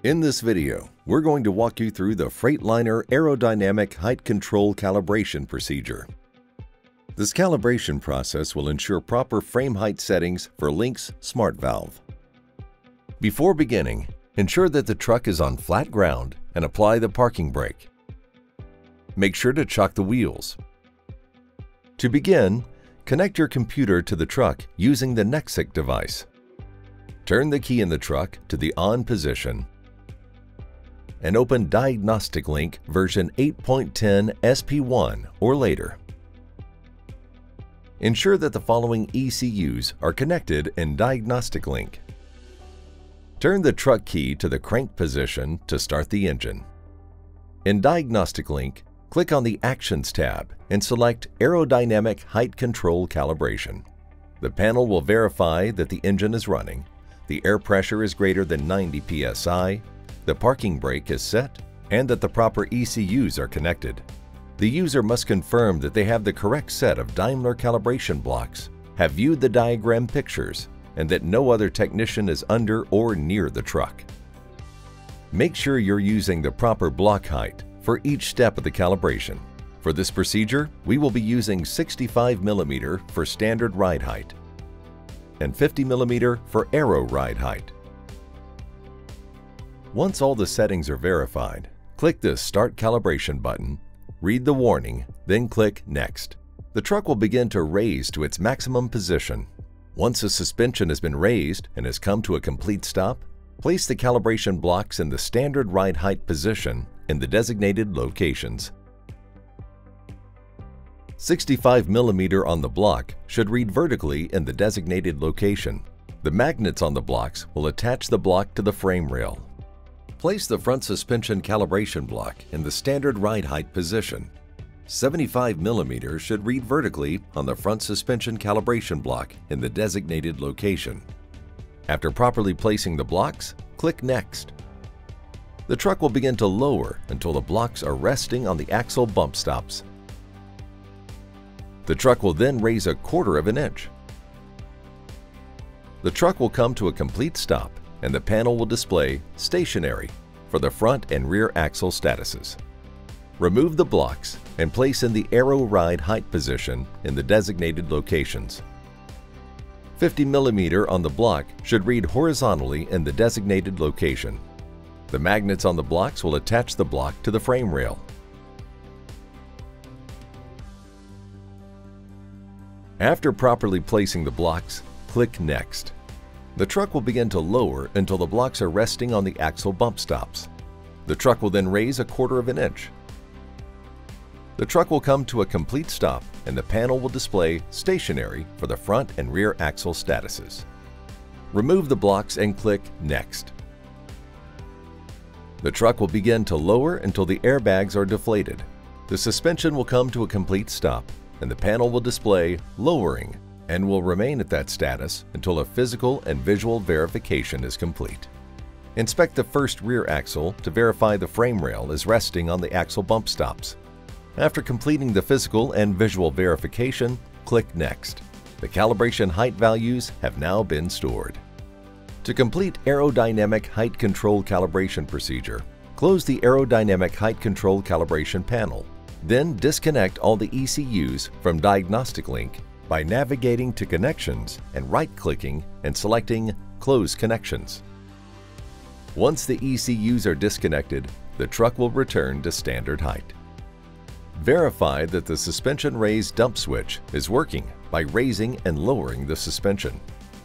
In this video, we're going to walk you through the Freightliner Aerodynamic Height Control Calibration procedure. This calibration process will ensure proper frame height settings for Link's SmartValve. Before beginning, ensure that the truck is on flat ground and apply the parking brake. Make sure to chock the wheels. To begin, connect your computer to the truck using the Nexic device. Turn the key in the truck to the on position and open Diagnostic Link version 8.10 SP1 or later. Ensure that the following ECUs are connected in Diagnostic Link. Turn the truck key to the crank position to start the engine. In Diagnostic Link, click on the Actions tab and select Aerodynamic Height Control Calibration. The panel will verify that the engine is running, the air pressure is greater than 90 psi, the parking brake is set, and that the proper ECUs are connected. The user must confirm that they have the correct set of Daimler calibration blocks, have viewed the diagram pictures, and that no other technician is under or near the truck. Make sure you're using the proper block height for each step of the calibration. For this procedure, we will be using 65 mm for standard ride height and 50 mm for Aero ride height. Once all the settings are verified, click the Start Calibration button, read the warning, then click Next. The truck will begin to raise to its maximum position. Once the suspension has been raised and has come to a complete stop, place the calibration blocks in the standard ride height position in the designated locations. 65 mm on the block should read vertically in the designated location. The magnets on the blocks will attach the block to the frame rail. Place the front suspension calibration block in the standard ride height position. 75 mm should read vertically on the front suspension calibration block in the designated location. After properly placing the blocks, click Next. The truck will begin to lower until the blocks are resting on the axle bump stops. The truck will then raise 1/4 inch. The truck will come to a complete stop and the panel will display Stationary for the front and rear axle statuses. Remove the blocks and place in the Aero ride height position in the designated locations. 50 mm on the block should read horizontally in the designated location. The magnets on the blocks will attach the block to the frame rail. After properly placing the blocks, click Next. The truck will begin to lower until the blocks are resting on the axle bump stops. The truck will then raise 1/4 inch. The truck will come to a complete stop and the panel will display Stationary for the front and rear axle statuses. Remove the blocks and click Next. The truck will begin to lower until the airbags are deflated. The suspension will come to a complete stop and the panel will display Lowering and will remain at that status until a physical and visual verification is complete. Inspect the first rear axle to verify the frame rail is resting on the axle bump stops. After completing the physical and visual verification, click Next. The calibration height values have now been stored. To complete Aerodynamic Height Control Calibration procedure, close the Aerodynamic Height Control Calibration panel. Then disconnect all the ECUs from Diagnostic Link by navigating to Connections and right-clicking and selecting Close Connections. Once the ECUs are disconnected, the truck will return to standard height. Verify that the suspension raise dump switch is working by raising and lowering the suspension.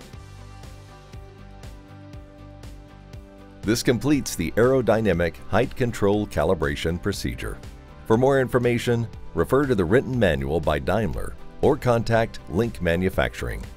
This completes the Aerodynamic Height Control Calibration procedure. For more information, refer to the written manual by Daimler or contact Link Manufacturing.